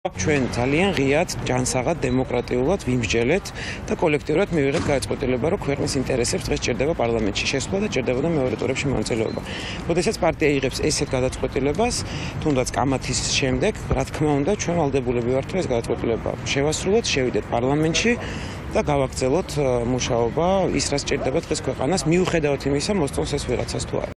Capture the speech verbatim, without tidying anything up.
ჩვენ ძალიან ღიად, ჯანსაღად, დემოკრატიულად ვიმსჯელეთ და კოლექტიურად მივიღეთ გადაწყვეტილება, რომ ქვეყნის ინტერესებს დღეს ჭირდება პარლამენტში შესვლა და ჭირდებოდა მეორე ტურებში მონაწილეობა. როდესაც პარტია იღებს ესეთ გადაწყვეტილებას, თუნდაც კამათის შემდეგ, რა თქმა უნდა, ჩვენ ვალდებულები ვართ, რომ ეს გადაწყვეტილება შევასრულოთ, შევიდეთ პარლამენტში და გავაგრძელოთ მუშაობა ის, რაც ჭირდება დღეს ქვეყანას, მიუხედავად იმისა, მოსწონს ეს ვიღაცას თუ არა.